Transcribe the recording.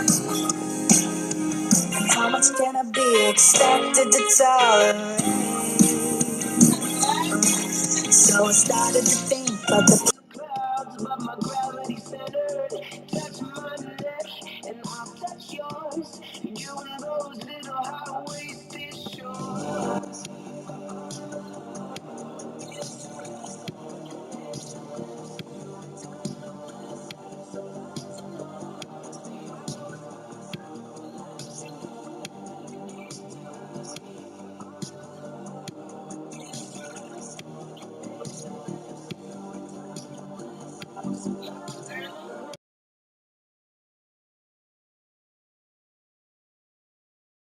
How much can I be expected to tolerate? So I started to think of the clouds above my gravity center.